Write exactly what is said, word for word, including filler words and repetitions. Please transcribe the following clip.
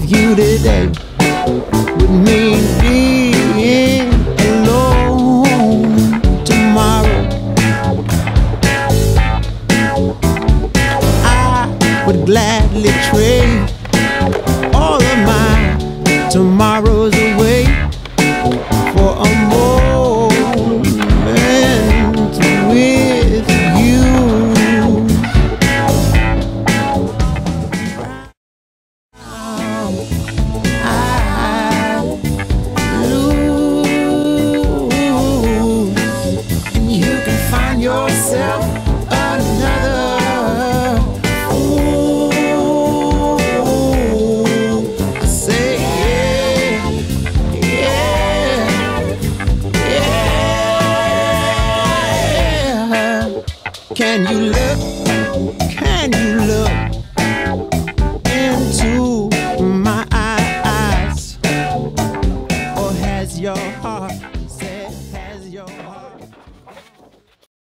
you today would mean being alone tomorrow. I would gladly trade all of my tomorrows away for a moment with you. I lose, and you can find yourself another fool. I say yeah, yeah, yeah. Can you